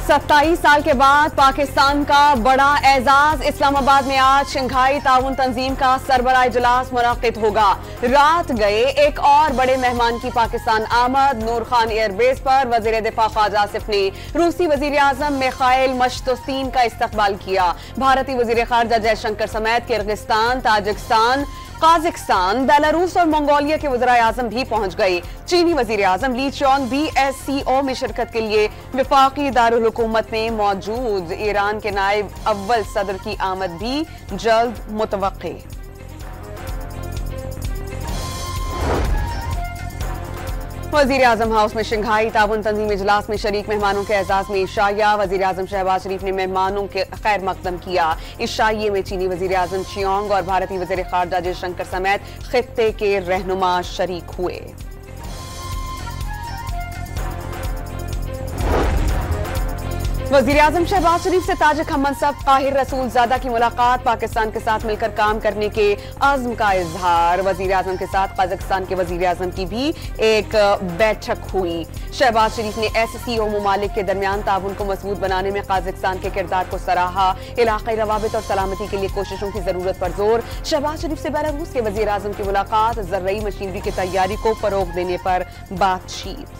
27 साल के बाद पाकिस्तान का बड़ा एजाज। इस्लामाबाद में आज शंघाई ताउन तंजीम का सरबराह इजलास मुनक्किद होगा। रात गए एक और बड़े मेहमान की पाकिस्तान आमद। नूर खान एयरबेस पर वजीर दिफा ख्वाजा आसिफ ने रूसी वजीर आजम मिखाइल मशतुस्तीन का इस्तकबाल किया। भारतीय वजीर खारजा जयशंकर समेत किर्गिस्तान, ताजिकिस्तान, काजाकिस्तान, बेलारूस और मंगोलिया के वज़ीर आज़म भी पहुंच गए। चीनी वज़ीर आज़म ली चोंग BSCO में शिरकत के लिए वफाकी दारुल हुकूमत में मौजूद। ईरान के नायब अव्वल सदर की आमद भी जल्द मुतवक्की। वज़ीर आज़म हाउस में शंघाई ताउन तंजीम इजलास में शरीक मेहमानों के एजाज में इशाया। वज़ीर आज़म शहबाज शरीफ ने मेहमानों के खैर मकदम किया। इशाइये में चीनी वज़ीर आज़म चियोंग और भारतीय वज़ीर खारजा जयशंकर समेत खित्ते के रहनुमा शरीक हुए। वज़ीर आज़म शहबाज शरीफ से ताजिक हम मनसब काहिर रसूलजादा की मुलाकात। पाकिस्तान के साथ मिलकर काम करने के अज़्म का इजहार। वज़ीर आज़म के साथ काजाकिस्तान के वज़ीर आज़म की भी एक बैठक हुई। शहबाज शरीफ ने SCO ममालिक के दरमियान ताउन को मजबूत बनाने में काजाकिस्तान के किरदार को सराहा। इलाक़ाई रवाबित और सलामती के लिए कोशिशों की जरूरत पर जोर। शहबाज शरीफ से बेलारूस के वज़ीर आज़म की मुलाकात। ज़र्रई मशीनरी की तैयारी को फरोग देने पर बातचीत।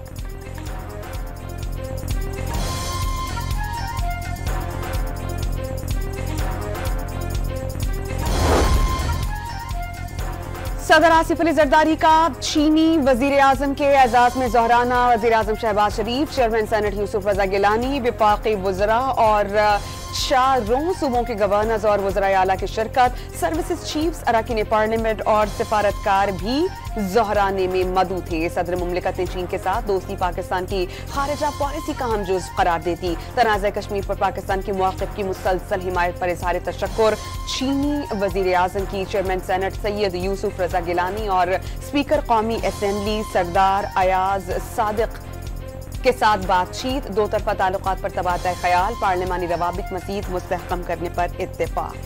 सदर आसिफ अली जरदारी का चीनी वजीर आजम के एजाज में जोहराना। वजीर आजम शहबाज शरीफ, चेयरमैन सेनेट यूसुफ रजा गिलानी, विफाकी वज़रा और 4 सूबों के गवर्नर्स और वज़राए आला की शिरकत। सर्विसेज चीफ्स, अरकान पार्लियामेंट और सिफारतकार भी जोहराने में मदऊ थे। सदर मुमलिकत ने चीन के साथ दोस्ती पाकिस्तान की खारिजा पॉलिसी का अहम जुज़्व करार देती। तनाज़ा कश्मीर पर पाकिस्तान की मौक़िफ़ की मुसलसल हिमायत पर इज़हार तशक्कुर। चीनी वज़ीर आज़म की चेयरमैन सेनेट सैयद यूसुफ रजा गिलानी और स्पीकर कौमी असेंबली सरदार अयाज सादिक के साथ बातचीत। दो तरफा ताल्लुकात पर तबादला ख्याल। पार्लिमानी रवाबित मज़ीद मुस्तहकम करने पर इत्तेफाक।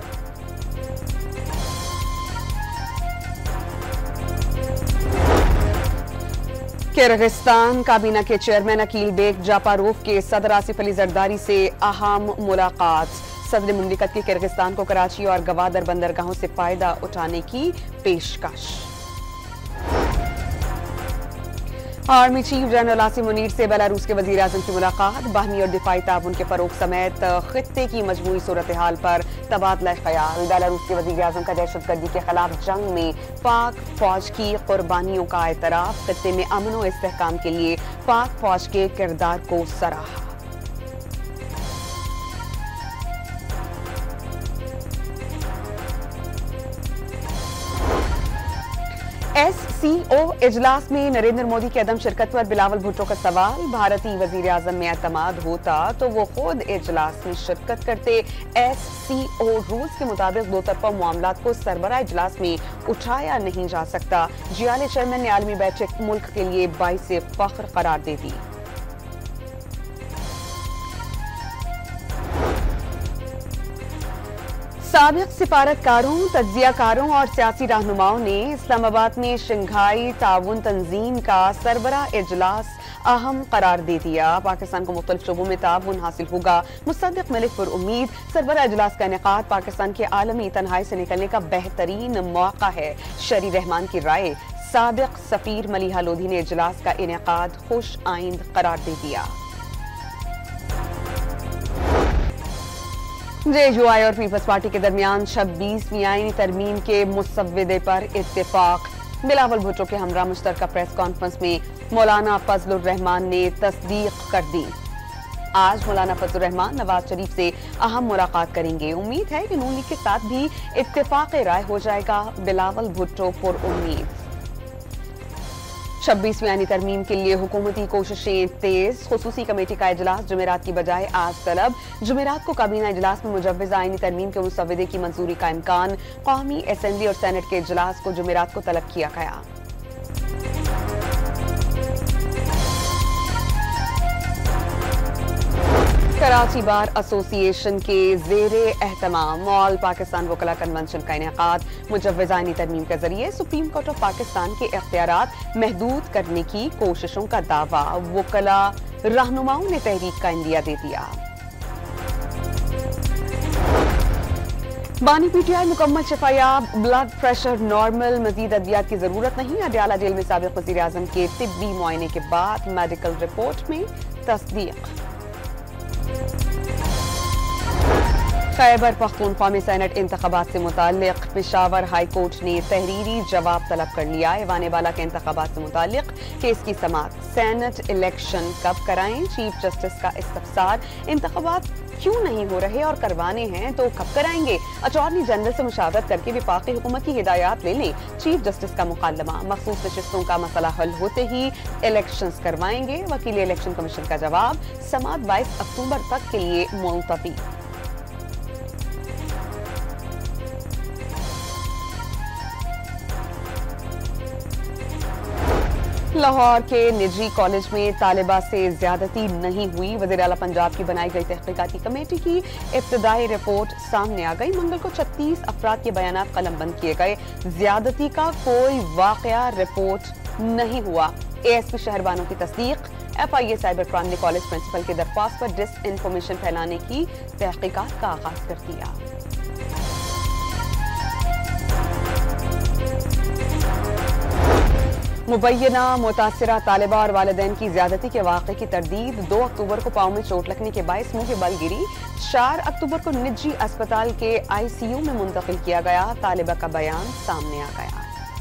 किर्गिस्तान काबीना के चेयरमैन अकील बेग जापारोव के सदर आसिफ अली जरदारी से अहम मुलाकात। सदर मुमलिकत की किर्गिस्तान को कराची और गवादर बंदरगाहों से फायदा उठाने की पेशकश। Army chief general Asim Munir से बेलारूस के वजीर आजम की मुलाकात। बाहमी और दिफाई ताउन के फरोग समेत खित्ते की मजमूई सूरत हाल पर तबादला ख्याल। बेलारूस के वजीर आजम का दहशतगर्दी के खिलाफ जंग में पाक फौज की कुर्बानियों का एतराफ। खित्ते में अमन और इस्तेहकाम के लिए पाक फौज के किरदार को सराहा। SCO इजलास में नरेंद्र मोदी की अदम शिरकत पर बिलावल भुट्टो का सवाल। भारतीय वजीर आजम में एतमाद होता तो वो खुद इजलास में शिरकत करते। SCO रूल्स के मुताबिक दो तरफा मामलात को सरबराह इजलास में उठाया नहीं जा सकता। जियाले चेयरमैन ने आलमी बैठक मुल्क के लिए बाइस फख्र करार दे दी। साबिक सिफारतकारों, तज्जियाकारों और सियासी रहनुमाओं ने इस्लामाबाद में शंघाई ताउन तंजीम का सरबराह इजलास अहम करार दे दिया। पाकिस्तान को मुख्तलिफ शोबों में ताउन हासिल होगा। मुसद्दिक मलिक पर उम्मीद। सरबराह इजलास का इनेकाद पाकिस्तान के आलमी तन्हाई से निकलने का बेहतरीन मौका है। शरी रहमान की राय। साबिक सफीर मलिहा लोधी ने इजलास का इनेकाद खुश आइंद करार दे दिया। JUI और पीपल्स पार्टी के दरमियान 26वीं आईनी तरमीम के मुसव्वदे पर इत्तेफाक। बिलावल भुट्टो के हमरा मुश्तरका प्रेस कॉन्फ्रेंस में मौलाना फजलुर रहमान ने तस्दीक कर दी। आज मौलाना फजलुर रहमान नवाज शरीफ से अहम मुलाकात करेंगे। उम्मीद है कि नून लीग के साथ भी इत्तेफाक राय हो जाएगा। बिलावल भुट्टो पर उम्मीद। 26वीं आईनी तरमीम के लिए हुकूमती कोशिशें तेज। खुसूसी कमेटी का इजलास जुमेरात की बजाय आज तलब। जुमेरात को काबीना इजलास में मुजव्वज़ आईनी तरमीम के मुसव्वदे की मंजूरी का इम्कान। कौमी असेंबली और सेनेट के इजलास को जुमेरात को तलब किया गया। कराची बार एसोसिएशन के ज़ेरे एहतमाम ऑल पाकिस्तान वकला कन्वेंशन का इनेकाद मुजव्वज़ानी तरमीम के जरिए सुप्रीम कोर्ट ऑफ पाकिस्तान के इख्तियारात महदूद करने की कोशिशों का दावा। वकला रहनुमाओं ने तहरीक का इंदिया दे दिया। बानी पीटीआई मुकम्मल शिफायाब, ब्लड प्रेशर नॉर्मल, मजीद अद्वियात की जरूरत नहीं। अडयाला जेल में साबिक वज़ीर आज़म के तिब्बी मुआयने के बाद मेडिकल रिपोर्ट में तस्दीक। खैबर पख्तूनख्वा में सेनेट इंतखाबात से मुताल्लिक पेशावर हाई कोर्ट ने तहरीरी जवाब तलब कर लिया। ऐवान बाला के इंतखाबात से मुताल्लिक केस की समाअत सेनेट इलेक्शन कब कराएं, चीफ जस्टिस का इस्तफसार। इंतखाबात क्यों नहीं हो रहे और करवाने हैं तो कब कराएंगे? अटॉर्नी जनरल से मुशावरत करके वफाकी हुकूमत की हिदायत ले लें। चीफ जस्टिस का मुकालमा, मखसूस नशिस्तों का मसला हल होते ही इलेक्शंस करवाएंगे। वकील इलेक्शन कमीशन का जवाब, समाअत 22 अक्टूबर तक के लिए मुलतवी। लाहौर के निजी कॉलेज में तालिबा से ज्यादती नहीं हुई। वज़ीर आला पंजाब की बनाई गई तहकीकाती कमेटी की इब्तदाई रिपोर्ट सामने आ गई। मंगल को 36 अफराद के बयानात कलमबंद किए गए। ज्यादती का कोई वाकया रिपोर्ट नहीं हुआ। एएसपी शहरबानों की तस्दीक। FIA साइबर क्राइम ने कॉलेज प्रिंसिपल की दरख्वास्त पर डिस इन्फॉर्मेशन फैलाने की तहकीकात का आगाज कर दिया। मुबैना मुतासिरा तालिबा और वालिदैन की ज्यादती के वाक़े की तरदीद। 2 अक्टूबर को पाँव में चोट लगने के बायस मुंह के बल गिरी। 4 अक्टूबर को निजी अस्पताल के ICU में मुंतकिल किया गया। तालिबा का बयान सामने आ गया।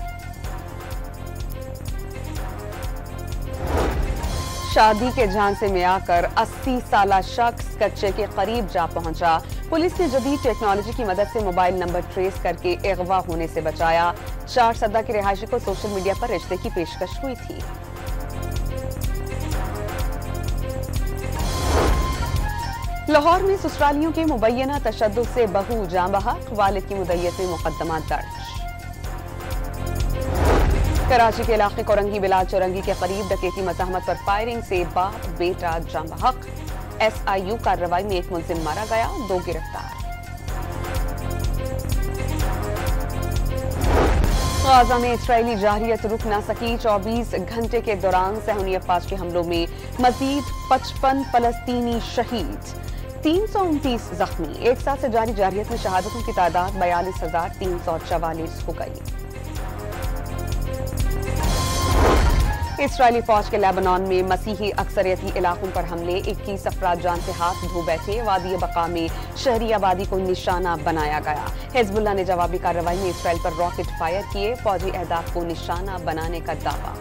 शादी के झांसे में आकर 80 साला शख्स कच्चे के करीब जा पहुंचा। पुलिस ने जदीद टेक्नोलॉजी की मदद से मोबाइल नंबर ट्रेस करके अगवा होने से बचाया। 4 सदा के रिहायशी को सोशल मीडिया पर रिश्ते की पेशकश हुई थी। लाहौर में ससुरालियों के मुबैना तशद्दुद से बहू जाँ बहक, वालिद की मुद्दत में मुकदमा दर्ज। कराची के इलाके कोरंगी बिलाल चौरंगी के करीब डकैती मज़ाहमत पर फायरिंग से बाप बेटा जाँ बहक। SIU कार्रवाई में एक मुलजिम मारा गया, 2 गिरफ्तार। गाजा में इजरायली जारहियत रुक ना सकी। 24 घंटे के दौरान सहूनी अफवाज के हमलों में मजीद 55 फलस्तीनी शहीद, 329 जख्मी। एक साथ से जारी जारहियत में शहादतों की तादाद 42,344 हो गई। इसराइली फौज के लेबनान में मसीही अक्सरियती इलाकों पर हमले, 21 अफराद जान से हाथ धो बैठे। वादी बका में शहरी आबादी को निशाना बनाया गया। हिजबुल्लाह ने जवाबी कार्रवाई में इसराइल पर रॉकेट फायर किए। फौजी अहदाफ को निशाना बनाने का दावा।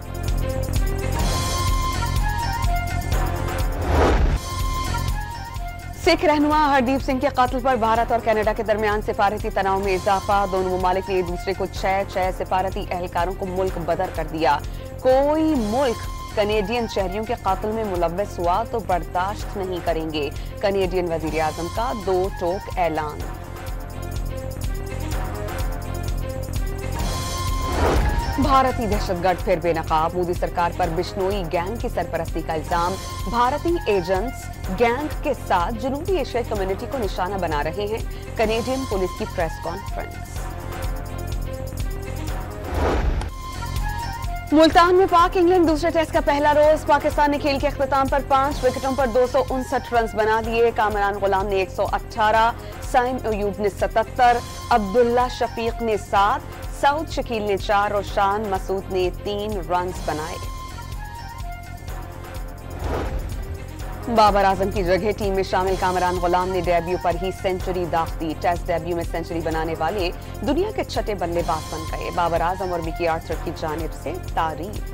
सिख रहनुमा हरदीप सिंह के कत्ल पर भारत और कनाडा के दरमियान सिफारती तनाव में इजाफा। दोनों ममालिक ने एक दूसरे को 6 सिफारती एहलकारों को मुल्क बदर कर दिया। कोई मुल्क कनेडियन शहरियों के कत्ल में मुलव्वस हुआ तो बर्दाश्त नहीं करेंगे। कनेडियन वजीर आजम का 2 टोक ऐलान। भारतीय दहशतगर्द फिर बेनकाब। मोदी सरकार पर बिश्नोई गैंग की सरपरस्ती का इल्जाम। भारतीय एजेंट्स गैंग के साथ जनूबी एशियाई कम्युनिटी को निशाना बना रहे हैं। कनेडियन पुलिस की प्रेस कॉन्फ्रेंस। मुल्तान में पाक इंग्लैंड दूसरे टेस्ट का पहला रोज। पाकिस्तान ने खेल के अख्ताम पर 5 विकेटों पर 259 रन बना दिए। कामरान गुलाम ने 118, साइम अयूब ने 77, अब्दुल्ला शफीक ने 7, सऊद शकील ने 4 और शान मसूद ने 3 रन बनाए। बाबर आजम की जगह टीम में शामिल कामरान गुलाम ने डेब्यू पर ही सेंचुरी दाग दी। टेस्ट डेब्यू में सेंचुरी बनाने वाले दुनिया के 6ठे बल्लेबाज बन गए। बाबर आजम और मिकी आर्थर की जानिब से तारीफ।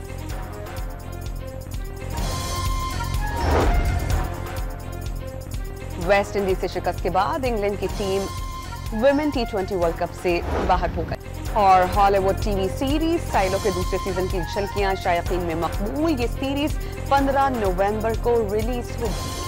वेस्ट इंडीज से शिकस्त के बाद इंग्लैंड की team women T20 world cup से बाहर हो गई। और हॉलीवुड टीवी सीरीज साइलो के दूसरे सीजन की झलकियां शायकीन में मकबूल। ये सीरीज 15 नवंबर को रिलीज होगी।